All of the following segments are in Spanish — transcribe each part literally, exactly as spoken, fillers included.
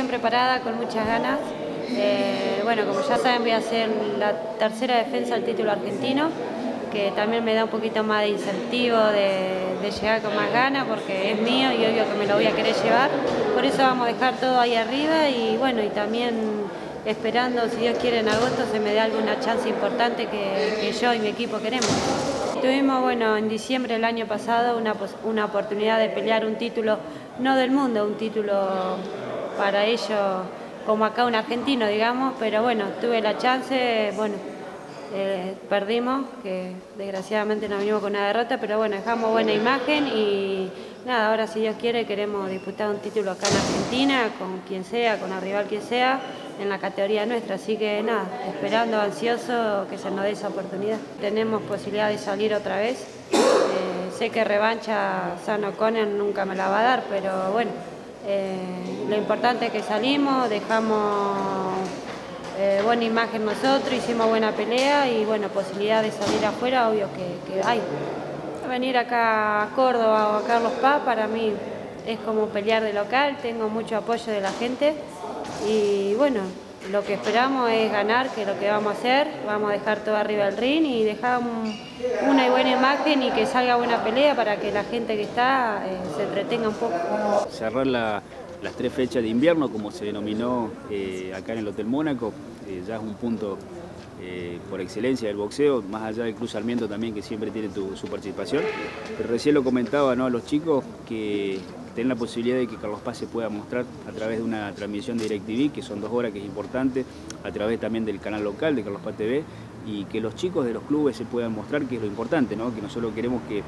bien preparada, con muchas ganas. Eh, bueno, como ya saben, voy a hacer la tercera defensa del título argentino, que también me da un poquito más de incentivo de, de llegar con más ganas, porque es mío y obvio que me lo voy a querer llevar. Por eso vamos a dejar todo ahí arriba y bueno, y también esperando, si Dios quiere, en agosto se me dé alguna chance importante que, que yo y mi equipo queremos. Tuvimos, bueno, en diciembre del año pasado una, una oportunidad de pelear un título, no del mundo, un título para ellos, como acá un argentino, digamos, pero bueno, tuve la chance, bueno, eh, perdimos, que desgraciadamente nos vinimos con una derrota, pero bueno, dejamos buena imagen y nada, ahora si Dios quiere queremos disputar un título acá en Argentina, con quien sea, con el rival que sea, en la categoría nuestra, así que nada, esperando, ansioso que se nos dé esa oportunidad. Tenemos posibilidad de salir otra vez, eh, sé que revancha San O'Connor nunca me la va a dar, pero bueno, eh, lo importante es que salimos, dejamos eh, buena imagen nosotros, hicimos buena pelea y bueno, posibilidad de salir afuera, obvio que, que hay. Venir acá a Córdoba o a Carlos Paz para mí es como pelear de local, tengo mucho apoyo de la gente y bueno, lo que esperamos es ganar, que es lo que vamos a hacer, vamos a dejar todo arriba del ring y dejar un, una buena imagen y que salga buena pelea para que la gente que está eh, se entretenga un poco. Cerrar la, las tres fechas de invierno, como se denominó eh, acá en el Hotel Mónaco, eh, ya es un punto Eh, por excelencia del boxeo, más allá del Club Sarmiento también, que siempre tiene tu, su participación. Pero recién lo comentaba, ¿no?, a los chicos que tienen la posibilidad de que Carlos Paz se pueda mostrar a través de una transmisión de DirecTV, que son dos horas, que es importante, a través también del canal local de Carlos Paz T V, y que los chicos de los clubes se puedan mostrar, que es lo importante, ¿no?, que nosotros queremos que,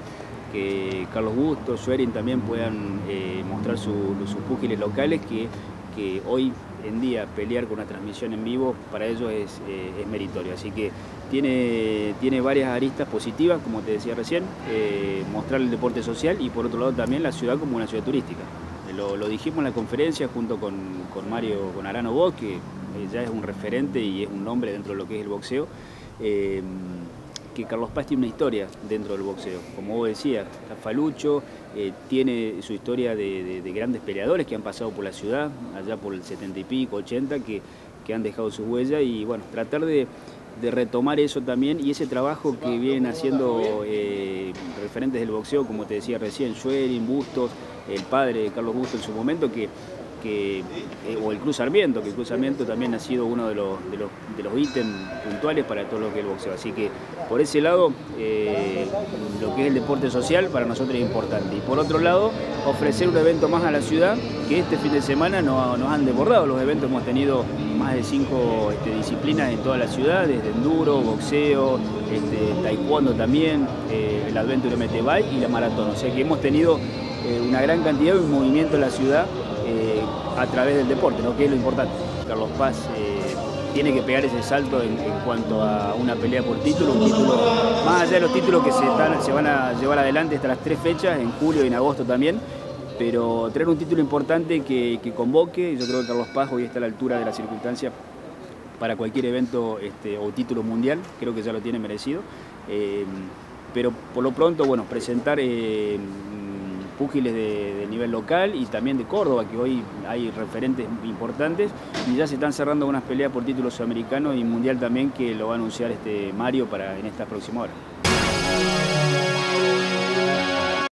que Carlos Bustos, Schwerin también puedan eh, mostrar su, sus púgiles locales, que, que hoy en día pelear con una transmisión en vivo para ellos es, eh, es meritorio, así que tiene, tiene varias aristas positivas, como te decía recién, eh, mostrar el deporte social y por otro lado también la ciudad como una ciudad turística. Lo, lo dijimos en la conferencia junto con, con Mario, con Arano Bosch, que eh, ya es un referente y es un nombre dentro de lo que es el boxeo, eh, que Carlos Paz tiene una historia dentro del boxeo. Como vos decías, Falucho eh, tiene su historia de, de, de grandes peleadores que han pasado por la ciudad, allá por el setenta y pico, ochenta, que, que han dejado su huella y bueno, tratar de, de retomar eso también y ese trabajo que vienen haciendo eh, referentes del boxeo, como te decía recién, Schwerin, Bustos, el padre de Carlos Bustos en su momento, que Que, eh, o el Club Sarmiento, que el Club Sarmiento también ha sido uno de los, de los, de los ítems puntuales para todo lo que es el boxeo. Así que por ese lado, eh, lo que es el deporte social para nosotros es importante. Y por otro lado, ofrecer un evento más a la ciudad, que este fin de semana nos, nos han desbordado los eventos. Hemos tenido más de cinco este, disciplinas en toda la ciudad, desde enduro, boxeo, este, taekwondo también, eh, el Adventure M T Bike y la maratón. O sea que hemos tenido eh, una gran cantidad de movimiento en la ciudad Eh, a través del deporte, ¿no?, que es lo importante. Carlos Paz eh, tiene que pegar ese salto en, en cuanto a una pelea por título, un título, más allá de los títulos que se, están, se van a llevar adelante hasta las tres fechas, en julio y en agosto también, pero traer un título importante que, que convoque. Yo creo que Carlos Paz hoy está a la altura de las circunstancias para cualquier evento este, o título mundial, creo que ya lo tiene merecido, eh, pero por lo pronto, bueno, presentar eh, púgiles de, de nivel local y también de Córdoba, que hoy hay referentes importantes y ya se están cerrando unas peleas por títulos sudamericanos y mundial también, que lo va a anunciar este Mario para en esta próxima hora.